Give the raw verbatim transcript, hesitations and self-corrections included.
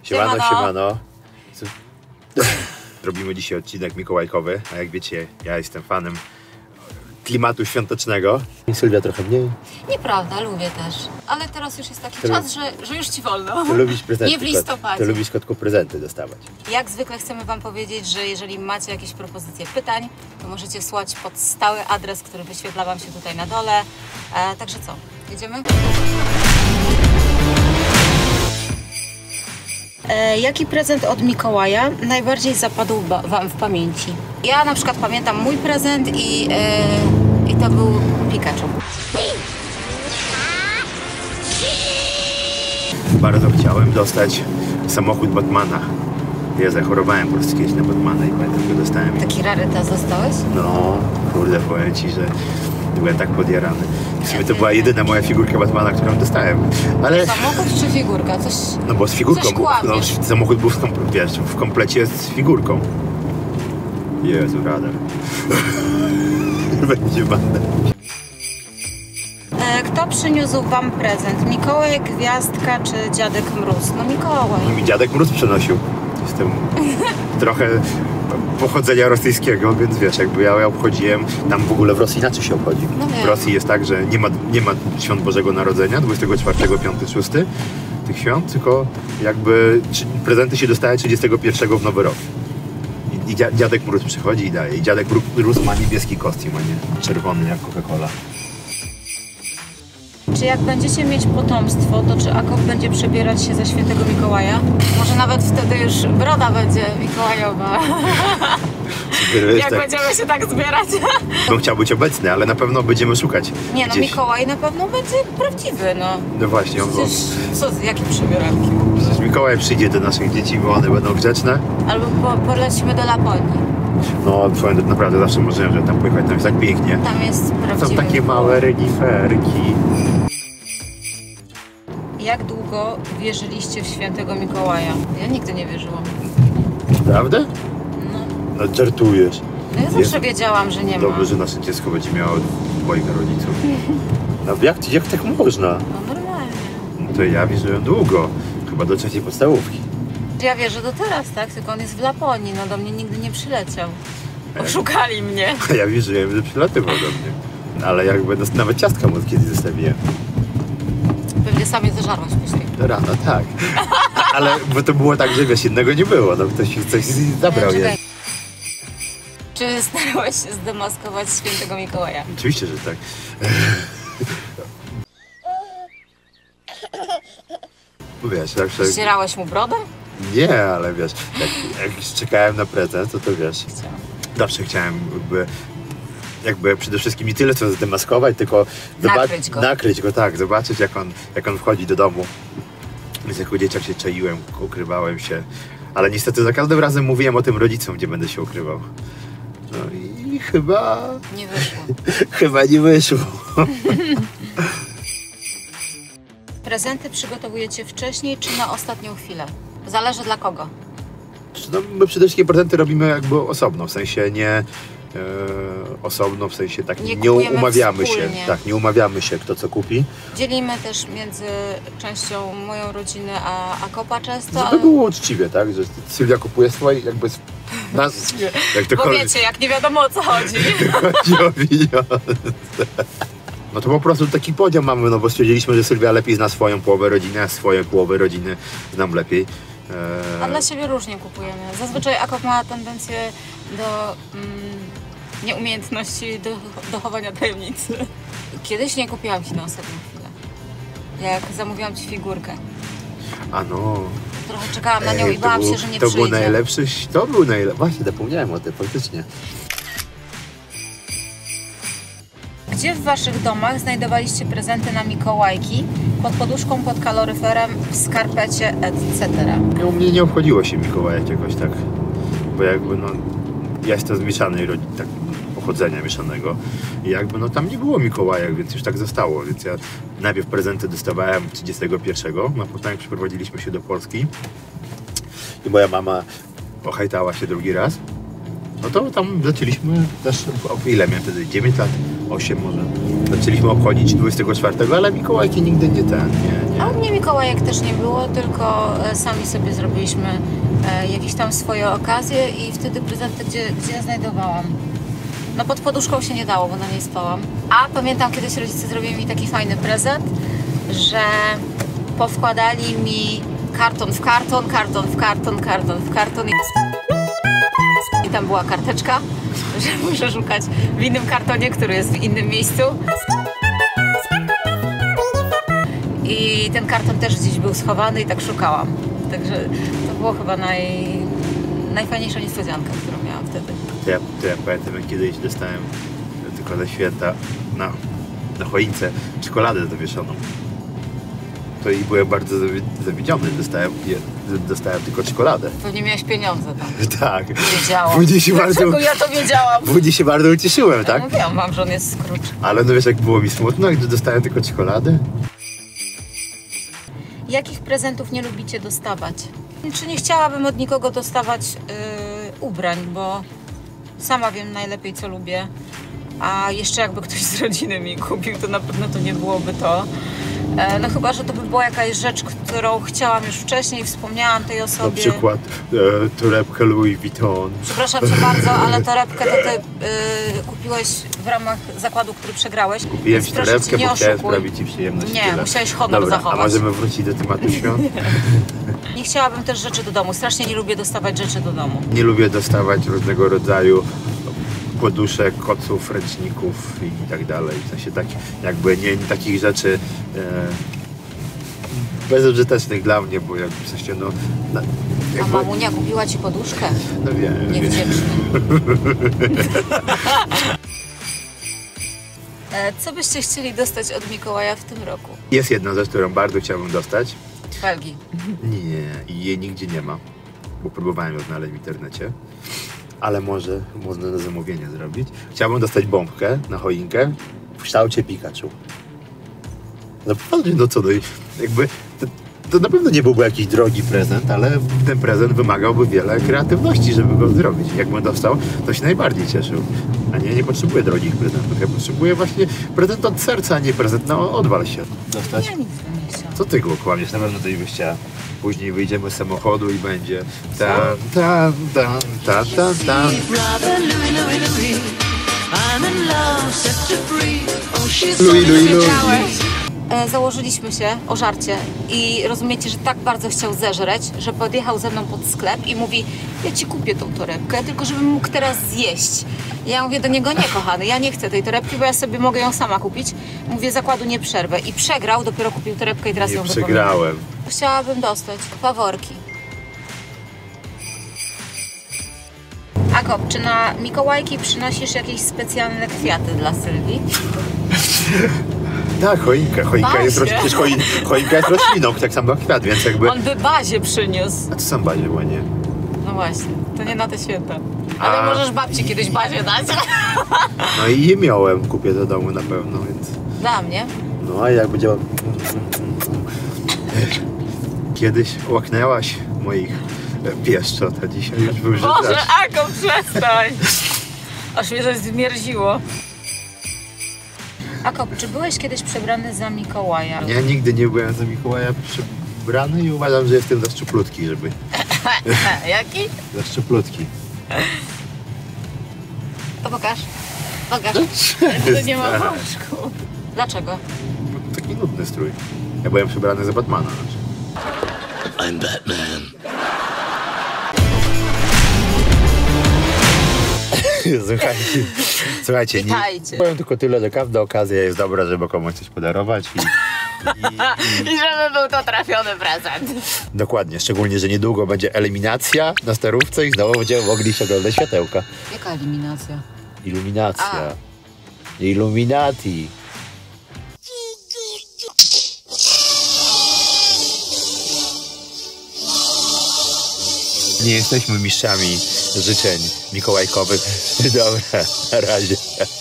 Siemano, siemano. siemano. Robimy dzisiaj odcinek mikołajkowy, a jak wiecie, ja jestem fanem klimatu świątecznego. Sylwia trochę mniej. Nieprawda, lubię też. Ale teraz już jest taki to czas, że, że już ci wolno. Ty lubisz prezenty. Nie w listopadzie. Ty lubisz kotku prezenty dostawać. Jak zwykle chcemy wam powiedzieć, że jeżeli macie jakieś propozycje pytań, to możecie wsłać pod stały adres, który wyświetla wam się tutaj na dole. E, także co, jedziemy? E, jaki prezent od Mikołaja najbardziej zapadł wam w pamięci? Ja na przykład pamiętam mój prezent i, e, i to był Pikachu. Bardzo chciałem dostać samochód Batmana. Ja zachorowałem po prostu kiedyś na Batmana i pamiętam, go dostałem. Taki rarytas dostałeś? No, kurde, powiem ci, że byłem tak podjarany. W sumie to była jedyna moja figurka Batmana, którą dostałem. Ale... Samochód czy figurka? Coś... No bo z figurką, no, samochód był w, komple wiesz, w komplecie z figurką. Jezu, radar. Będzie banda. Kto przyniósł wam prezent? Mikołaj, Gwiazdka czy Dziadek Mróz? No Mikołaj. No mi Dziadek Mróz przynosił. Jestem trochę pochodzenia rosyjskiego, więc wiesz, jakby ja, ja obchodziłem, tam w ogóle w Rosji inaczej się obchodzi. No w Rosji jest tak, że nie ma, nie ma świąt Bożego Narodzenia, dwudziestego czwartego, piątego, szóstego tych świąt, tylko jakby prezenty się dostaje trzydziestego pierwszego w Nowy Rok. I, i Dziadek Mróz przychodzi i daje. I Dziadek Mróz ma niebieski kostium, a nie czerwony jak Coca-Cola. Czy jak będziecie mieć potomstwo, to czy Akop będzie przebierać się za świętego Mikołaja? Może nawet wtedy już broda będzie mikołajowa. Jak tak... będziemy się tak zbierać? Bym chciał być obecny, ale na pewno będziemy szukać. Nie no, gdzieś... Mikołaj na pewno będzie prawdziwy, no. No właśnie. On... Przecież, co, jakie przebieranki? Przecież Mikołaj przyjdzie do naszych dzieci, bo one będą grzeczne. Albo po, polecimy do Laponii. No, naprawdę zawsze marzyłem, że tam pojechać, tam jest tak pięknie. Tam jest prawdziwy. Są takie małe reniferki. Jak długo wierzyliście w świętego Mikołaja? Ja nigdy nie wierzyłam. Prawda? No. No żartujesz. No ja zawsze jest... wiedziałam, że nie ma. Dobrze, że nasze dziecko będzie miało moich rodziców. No jak, jak tak można? No normalnie. No to ja wierzyłem długo. Chyba do trzeciej podstawówki. Ja wierzę do teraz, tak? Tylko on jest w Laponii, no do mnie nigdy nie przyleciał. Oszukali mnie. A ja wierzyłem, że przylatywał do mnie. Ale jakby nawet ciastka mu kiedyś zostawiłem. Pewnie sam je zażarłaś później. Rano, tak. Ale bo to było tak, że wiesz, jednego nie było, no ktoś coś zabrał je. Czy starałeś się zdemaskować świętego Mikołaja? Oczywiście, że tak. Wiesz, jak się... Ścierałeś mu brodę? Nie, ale wiesz, jak, jak czekałem na prezent, to to wiesz, chciałam. Zawsze chciałem jakby, jakby przede wszystkim nie tyle co zdemaskować, tylko nakryć go. nakryć go, tak, zobaczyć jak on, jak on wchodzi do domu. Więc jako dzieciak się czaiłem, ukrywałem się, ale niestety za każdym razem mówiłem o tym rodzicom, gdzie będę się ukrywał. No i chyba... Nie wyszło. Chyba nie wyszło. Prezenty przygotowujecie wcześniej czy na ostatnią chwilę? Zależy dla kogo. No, my przede wszystkim prezenty robimy jakby osobno, w sensie nie e, osobno, w sensie tak nie, nie umawiamy wspólnie. się, tak, nie umawiamy się kto co kupi. Dzielimy też między częścią moją rodzinę a Akopa często. Żeby było uczciwie, tak, że Sylwia kupuje swoje jakby nas, jak to Bo wiecie, jak nie wiadomo o co chodzi. Chodzi o pieniądze. No to po prostu taki podział mamy, no bo stwierdziliśmy, że Sylwia lepiej zna swoją połowę rodziny, a swoją połowę rodziny znam lepiej. Eee... A dla siebie różnie kupujemy. Zazwyczaj Akop ma tendencję do mm, nieumiejętności do, dochowania tajemnicy. Kiedyś nie kupiłam ci na ostatnią chwilę. Jak zamówiłam ci figurkę. A no. Trochę czekałam na nią Ej, i bałam był, się, że nie to przyjdzie. Był najlepszy, to był najlepszy. Właśnie zapomniałem o tym, faktycznie. Gdzie w waszych domach znajdowaliście prezenty na Mikołajki? Pod poduszką, pod kaloryferem, w skarpecie, et cetera. No, u mnie nie obchodziło się Mikołajek jakoś tak, bo jakby no, ja jestem z mieszanej rodziny, tak, pochodzenia mieszanego i jakby no tam nie było Mikołajek, więc już tak zostało, więc ja najpierw prezenty dostawałem trzydziestego pierwszego, a potem jak przeprowadziliśmy się do Polski i moja mama pohajtała się drugi raz, No to tam zaczęliśmy też, o ile miałem wtedy? dziewięć lat? osiem może. Zaczęliśmy obchodzić dwudziestego czwartego, ale Mikołajki nigdy nie ten, nie, nie. A u mnie Mikołajek też nie było, tylko e, sami sobie zrobiliśmy e, jakieś tam swoje okazje i wtedy prezenty, gdzie, gdzie ja znajdowałam. No pod poduszką się nie dało, bo na niej spałam. A pamiętam, kiedyś rodzice zrobili mi taki fajny prezent, że powkładali mi karton w karton, karton w karton, karton w karton i, i tam była karteczka, że muszę szukać w innym kartonie, który jest w innym miejscu. I ten karton też gdzieś był schowany i tak szukałam. Także to było chyba naj, najfajniejsza niespodzianka, którą miałam wtedy. To ja, to ja pamiętam, jak kiedyś dostałem tylko na święta na, na choince czekoladę dowieszoną. To i byłem bardzo zawiedziony, dostałem, dostałem tylko czekoladę. Pewnie miałeś pieniądze tam. Tak. Wiedziałam. Później się bardzo, Dlaczego ja to wiedziałam? później się bardzo ucieszyłem, tak? Ja mówiłam wam, że on jest Scrooge. Ale no wiesz, jak było mi smutno, gdy dostałem tylko czekoladę? Jakich prezentów nie lubicie dostawać? Czy nie chciałabym od nikogo dostawać yy, ubrań, bo sama wiem najlepiej, co lubię. A jeszcze jakby ktoś z rodziny mi kupił, to na pewno to nie byłoby to. E, no chyba, że to by była jakaś rzecz, którą chciałam już wcześniej, wspomniałam tej osobie. Na przykład e, torebkę Louis Vuitton. Przepraszam cię bardzo, ale torebkę to ty yy, kupiłeś w ramach zakładu, który przegrałeś. Kupiłem ci torebkę, bo chciałem sprawić ci przyjemność. Nie, tyle. musiałeś honor Dobra, zachować. a możemy wrócić do tematu świąt? Nie chciałabym też rzeczy do domu. Strasznie nie lubię dostawać rzeczy do domu. Nie lubię dostawać różnego rodzaju poduszek, koców, ręczników i tak dalej. W sensie tak, jakby nie, nie takich rzeczy e, bezużytecznych dla mnie, bo jak w sensie no... no jakby, a mamunia kupiła ci poduszkę? No wiem. Niewdzięczny. e, co byście chcieli dostać od Mikołaja w tym roku? Jest jedna rzecz, którą bardzo chciałbym dostać. Felgi. Nie, i jej nigdzie nie ma, bo próbowałem ją znaleźć w internecie. Ale może można na zamówienie zrobić. Chciałbym dostać bombkę na choinkę w kształcie Pikachu. Naprawdę, no co, no jakby to, to na pewno nie byłby jakiś drogi prezent, ale ten prezent wymagałby wiele kreatywności, żeby go zrobić. Jakbym dostał, to się najbardziej cieszył. A nie, nie potrzebuję drogich prezentów. Ja potrzebuję właśnie prezent od serca, a nie prezent na odwal się. Dostać. Ja nic nie chciałam. Co ty go kłamiesz? Na pewno coś byś chciała. Później wyjdziemy z samochodu i będzie tam, tam, tam, tam, tam, tam. Louis, Louis, Louis. E, założyliśmy się o żarcie i rozumiecie, że tak bardzo chciał zeżreć, że podjechał ze mną pod sklep i mówi: ja ci kupię tą torebkę, tylko żebym mógł teraz zjeść. Ja mówię do niego: nie kochany, ja nie chcę tej torebki, bo ja sobie mogę ją sama kupić. Mówię: zakładu nie przerwę. I przegrał, dopiero kupił torebkę i teraz Nie ją przegrałem. wypominam. Chciałabym dostać faworki. Akop, czy na Mikołajki przynosisz jakieś specjalne kwiaty dla Sylwii? Tak, choinka. Choinka jest, roś... Przecież choin... choinka jest rośliną, tak samo jak kwiat, więc jakby... On by bazie przyniósł. A co sam bazie, bo nie? No właśnie, to nie na te święta. Ale A... możesz babci kiedyś bazie dać. No i je miałem, kupię do domu na pewno, więc... Dla mnie? No a jak będzie... Kiedyś łaknęłaś moich pieszczot, a dzisiaj już wybrzydasz. Boże, Akop, przestań! Aż mnie coś zmierziło. Akop, czy byłeś kiedyś przebrany za Mikołaja? Ja nigdy nie byłem za Mikołaja przebrany i uważam, że jestem za szczuplutki, żeby... Jaki? Za szczuplutki. To pokaż. Pokaż. To nie ma wążku. Dlaczego? Taki nudny strój. Ja byłem przebrany za Batmana. Znaczy. I'm Batman. Słuchajcie, słuchajcie, Witajcie. nie powiem tylko tyle, że każda okazja jest dobra, żeby komuś coś podarować. I, i, I żeby był to trafiony prezent. Dokładnie, szczególnie, że niedługo będzie eliminacja na starówce i znowu będziemy mogli się oglądać światełka. Jaka eliminacja? Iluminacja. A. Illuminati. Nie jesteśmy mistrzami życzeń mikołajkowych. Dobra, na razie.